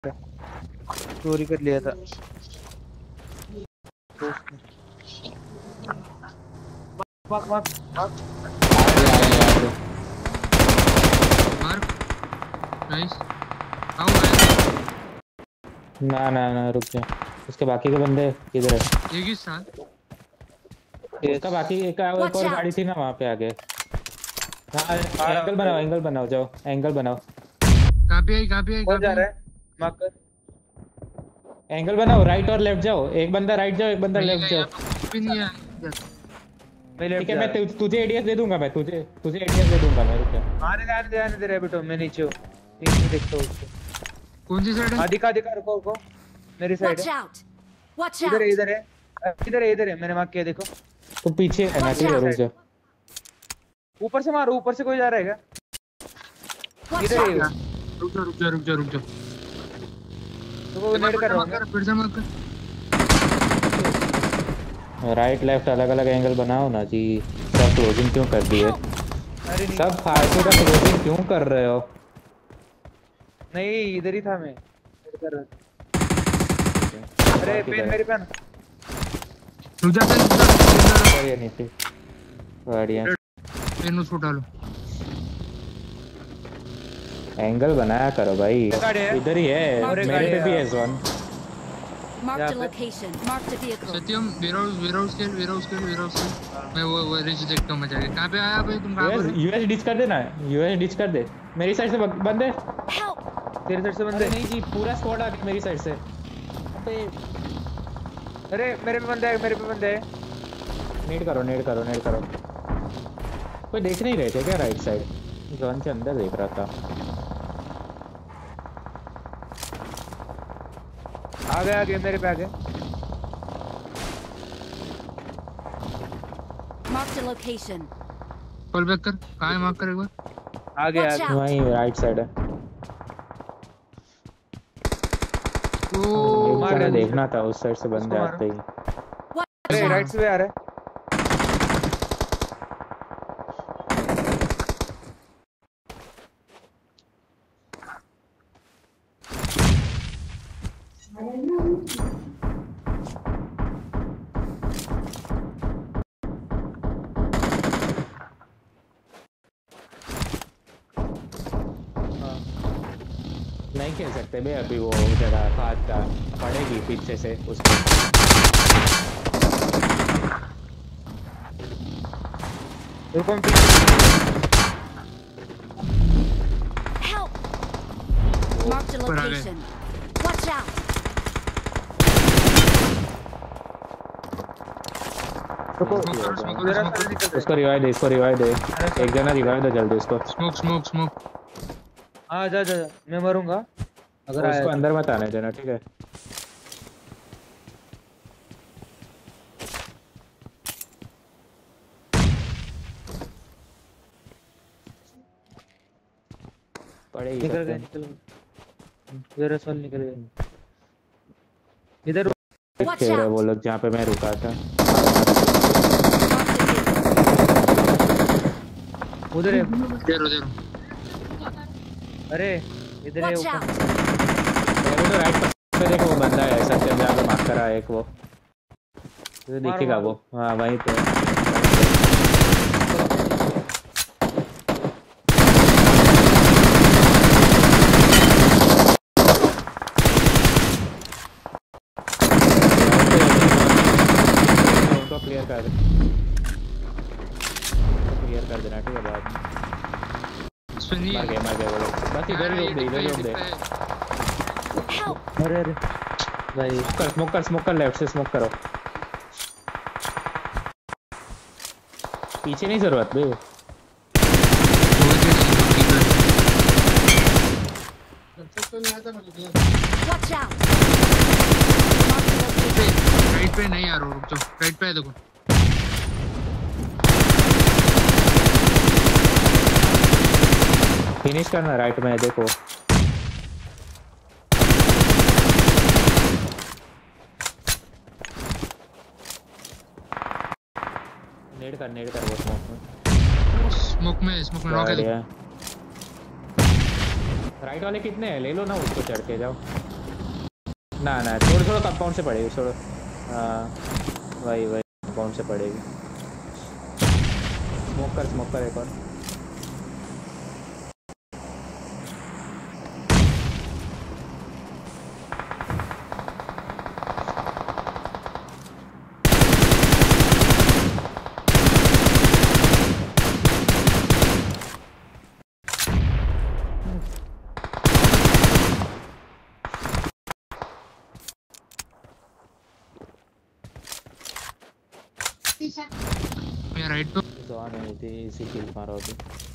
चोरी कर लिया था। मार मार मार नाइस। ना ना ना रुक जा, उसके बाकी के बंदे किधर है? एक ही साथ उसका बाकी एक और गाड़ी थी ना वहाँ पे आगे। हाँ एंगल बनाओ जाओ, एंगल बनाओ। कहाँ पे आई कौन जा रहा है? मार्कर एंगल बनाओ, राइट और लेफ्ट जाओ, एक बंदा राइट जाओ, एक बंदा लेफ्ट जाओ। कुछ भी नहीं है। ठीक है, मैं तुझे एडीएस दे दूंगा, मैं तुझे एडीएस दे दूंगा मैं। रुक जा, आने दे रहा है बेटो, मैं नीचे हूँ, नीचे देखता हूँ उसको। कौन सी साइड है? दिखा रुको मेरी साइड है। इधर है मैंने मार्क किया, देखो तो पीछे है ना। ठीक है रुक जा, ऊपर से मारो, ऊपर से कोई जा रहा है क्या? इधर ही रुक जा तो वो नेड कर रहा हूं। फिर से मत कर। राइट लेफ्ट अलग अलग एंगल बनाओ ना जी। सब क्लोजिंग क्यों कर दिए? सब फालतू का क्लोजिंग क्यों कर रहे हो? नहीं इधर ही था मैं, नेड कर रहा था। अरे पेन मेरे पेन रुक जा ये नहीं थी बढ़िया। पेन उसको डालो। एंगल बनाया करो भाई, इधर ही है, मेरे पे भी है ज़ोन। सत्यम वेयरहाउस के मैं वो रिच देखता हूं मजा आएगा। कहां पे आया भाई तुम? कहां पर? यूएस डिच कर दे ना, यूएस डिच कर दे। मेरी साइड से बंदे, तेरी साइड से बंदे नहीं जी, पूरा स्क्वाड आ गया मेरी साइड से। अरे मेरे पे बंदे है। नेड करो कोई देख नहीं रहे थे क्या? राइट साइड जोन के अंदर देख रहा था। आगे मेरे पे आगे। Mark the location. Call back कर। कहां है? मार्क कर एक बार। आगे वहीं राइट साइड है। ओ मार देखना था उस साइड से बंदे आते ही। अरे राइट से आ रहा है। नहीं खेल सकते बे अभी, वो जगह हाथ का पड़ेगी पीछे से उसको। Mark the location. Watch out. उसको रिवाइव दे, एक जना रिवाइव दे जल्दी उसको। स्मोक। हाँ जा मैं मरूंगा अगर उसको अंदर मत आने देना, ठीक है? पड़ेगी। निकल गए इधर असल निकल गए इधर। खेल रहे वो लोग जहाँ पे मैं रुका था। उधर है। अरे इधर है ऊपर। तो राइट पे देखो वो बंदा है, सत्यम जहाँ पे मार्क करा है एक, वो तो दिखेगा वो। हाँ वहीं पे। उनको क्लियर कर देना, ठीक है? बाद में मार गए वो लोग। बस इधर ही रोक दे। अरे भाई स्मोक कर लेफ्ट से स्मोक करो। पीछे नहीं जरूरत बे। राइट पे नहीं आ रहा, रुक जाओ। राइट पे है देखो। फिनिश करना राइट में, देखो। नेड कर वो स्मोक में नॉक है। राइट वाले कितने हैं? ले लो ना उसको, चढ़ के जाओ। ना ना थोड़ा थोड़ा कंपाउंड से पड़ेगी थोड़ा। हाँ वही वही कंपाउंड से पड़ेगी। स्मोक कर एक और। मैं राइट पे जवान नहीं थी इसी किल मारा होती।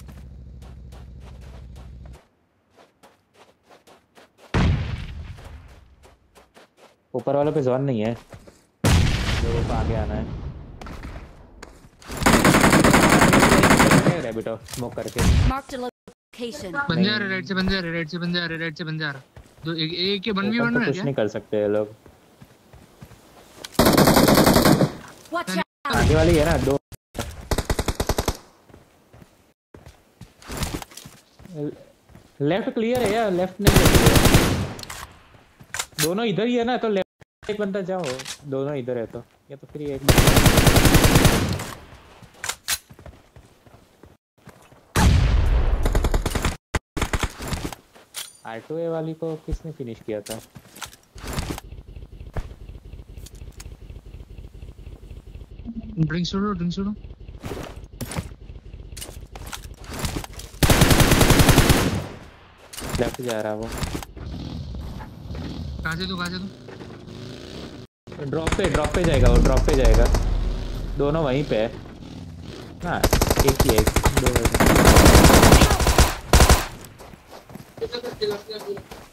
ऊपर वालों पे जवान नहीं है, लोगों को आगे आना है। रैबिटो स्मोक करके Marked a location. बंदे आ रहे राइट से, बंदे आ रहे राइट से, बंदे आ रहे राइट से, बंदे आ रहे। दो एक के 1v1 ऊपर तो है कुछ क्या? नहीं कर सकते ये लोग। Watch out! आगे वाली है ना दो। लेफ्ट क्लियर है यार, लेफ्ट नहीं है। दोनों इधर ही है ना, तो लेफ्ट एक बंदा जाओ। दोनों इधर है तो या तो फिर एक R2A वाली को किसने फिनिश किया था? ड्रिंक छोड़ो, ड्रिंक छोड़ो। लेफ्ट जा रहा है वो। कहाँ से तू ड्रॉप पे जाएगा वो, ड्रॉप पे जाएगा। दोनों वहीं पे है। हाँ एक ही है, दो है।